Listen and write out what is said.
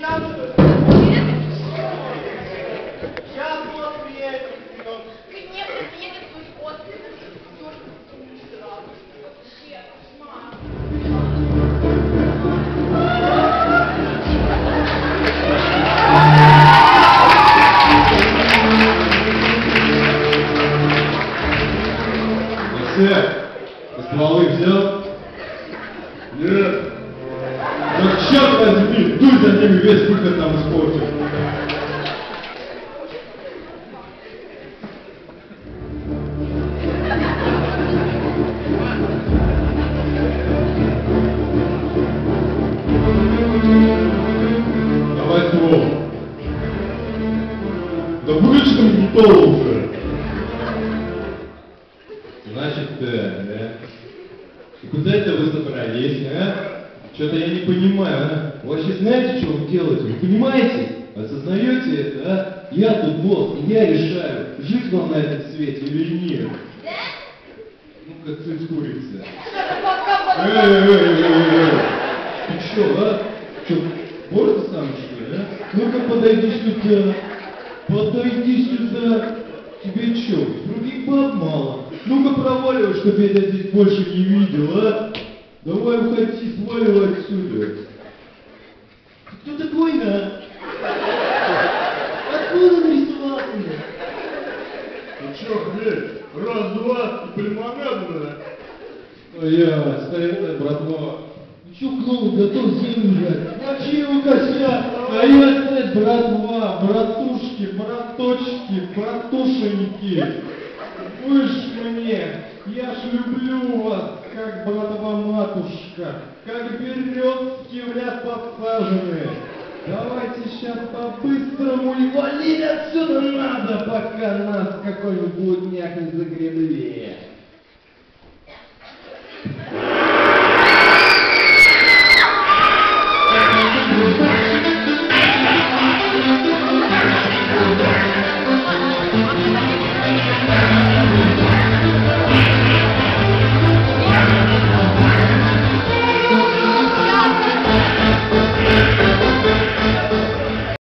Сейчас вот приедет. Конечно, приедет твой кот. Ты стволы взял? Нет. Так черт возьми, дуй за ними, весь выход там испортил. Давай ствол. Да выключи там не то уже. Значит, да. И куда это вы собрались, а? Что-то я не понимаю, а? Вообще знаете, что вы делаете? Вы понимаете? Осознаете это, а? Я тут босс, и я решаю, жить вам на этом свете или нет. Да? Ну, как цыц курица. Эй! Ты что, а? Что, бороду сам, что ли, а? Ну-ка, подойди сюда. Подойди сюда. Тебе что, других баб мало? Ну-ка проваливай, чтоб я тебя здесь больше не видел, а? Давай уходи, сваливай отсюда. Ты кто такой, а? Откуда нарисовался? Ну чё, блядь, раз-два и лимонаду, да? Я, старинная братва. Ну чё, клоун, готов землю жать? Мочи его, косяк! А я, сказать, братва, братушки, браточки, братушеньки. Вы ж мне, я ж люблю вас, как братова-матушка, как березки в лес подсаженные. Давайте сейчас по-быстрому и валить отсюда надо, пока нас какой-нибудь блудняк не загребли.